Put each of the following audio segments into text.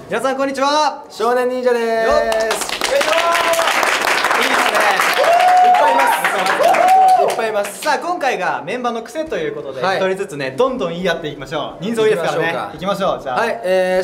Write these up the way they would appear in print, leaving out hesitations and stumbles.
皆さんこんにちは。 少年忍者でーす。 よっいいですね。 いっぱいいます。いっぱいいます。 さあ今回がメンバーの癖ということで、 はい一人ずつねどんどん言い合っていきましょう。人数多いですからね。行きましょう。じゃあ。 はい、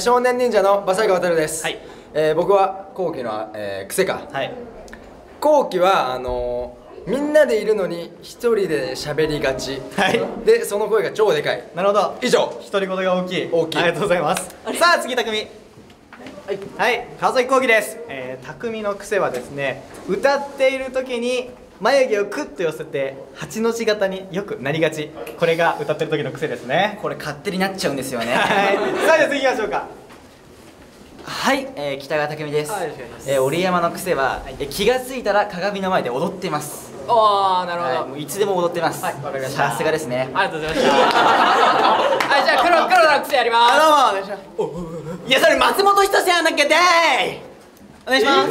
少年忍者の馬西川渉です。 はい。 僕は後期の、癖か。 はい。 後期はみんなでいるのに一人で喋りがち。 はい。 でその声が超でかい。 なるほど。 以上。 独り言が大きい。 大きい。 ありがとうございます。さあ次匠。はい、はい、川崎幸喜です。匠の癖はですね、歌っている時に眉毛をクッと寄せて8の字型によくなりがち。これが歌ってる時の癖ですね。 これ勝手になっちゃうんですよね。 はい。さあじゃあ次行きましょうか。 はい、北川匠です。折山の癖は、気がついたら鏡の前で踊ってます。 おー、なるほど、 はい、もういつでも踊ってます。 はい、わかりました。 さすがですね。 ありがとうございました。はい、じゃあ黒の癖やります。 どうもお願いします。いやそれ松本人志やんなきゃでーお願いします。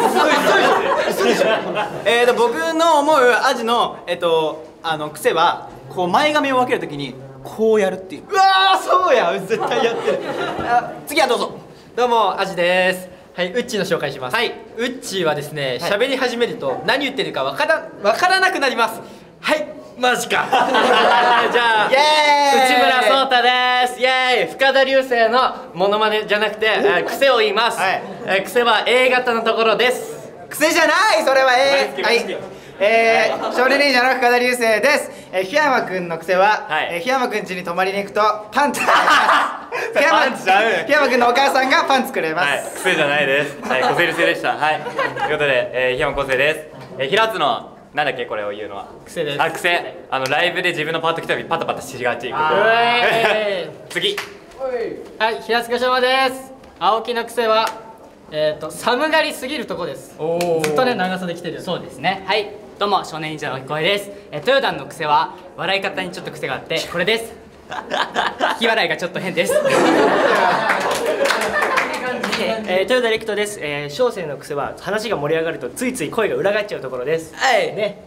僕の思うアジの癖はこう前髪を分けるときにこうやるっていう。うわーそうや絶対やってる。次はどうぞ。 どうも、アジです。はい、ウッチーの紹介します。はい、ウッチーはですね、喋り始めると何言ってるかわからなくなります。はい、マジか。じゃあ、 イエーイ内村颯太です。イエーイ。深田流星のモノマネじゃなくて、癖を言います。 はい、 癖は A 型のところです。 癖じゃないそれははい少年忍者の深田流星です。檜山くんの癖は、檜山くん家に泊まりに行くとパンツ檜山くんのお母さんがパンツくれます。 はい、癖じゃないです。はい、個性性でした。はい、ということで、檜山個性です。平津のなんだっけこれを言うのは癖です。 あ、癖。ライブで自分のパート来た時パタパタしがち。次。 はい、平塚翔馬です。青木の癖は寒がりすぎるとこです。ずっとね長袖着てる。そうですね。はい、どうも少年忍者の声です。豊田の癖は笑い方にちょっと癖があってこれです。引き笑いがちょっと変です。 豊田陸斗です。小生の癖は話が盛り上がるとついつい声が裏返っちゃうところです。 はいね。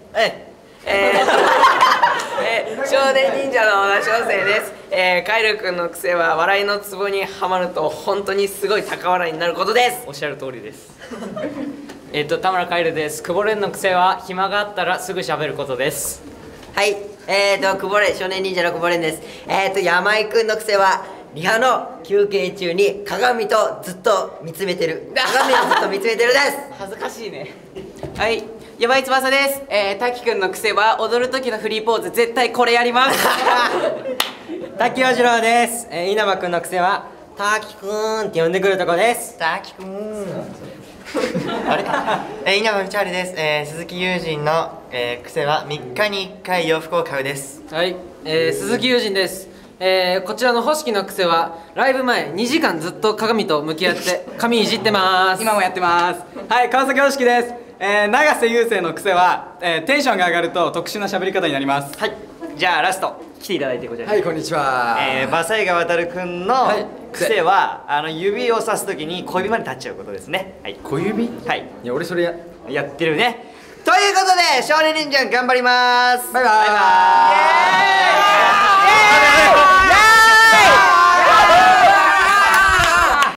少年忍者の小田翔生です。カイル君の癖は笑いのツボにはまると本当にすごい高笑いになることです。 おっしゃる通りです。田村カイルです。久保蓮の癖は暇があったらすぐ喋ることです。 はい、久保蓮、少年忍者の久保蓮です。山井君の癖はリハの休憩中に鏡とずっと見つめてる。鏡をずっと見つめてるです。 恥ずかしいね。 はい、山井翼です。滝くんの癖は踊る時のフリーポーズ絶対これやります。 滝尾次郎です。稲葉くんの癖は滝くんって呼んでくるとこです。 滝くん。あれ？稲葉道春です。鈴木友人の、癖は3日に1回洋服を買うです。 はい、鈴木友人です。こちらの星の癖はライブ前2時間ずっと鏡と向き合って髪いじってます。 今もやってます。 はい、川崎星樹です。永瀬優生の癖は、テンションが上がると特殊な喋り方になります。はい、じゃあラスト来ていただいてこちら。 はい、こんにちは。 馬西川渉くんの癖は、指をさすときに小指まで立っちゃうことですね。はい。 小指？ はい。 いや俺それやってるね。 ということで少年忍者頑張ります。 バイバーイ。 イエーイ。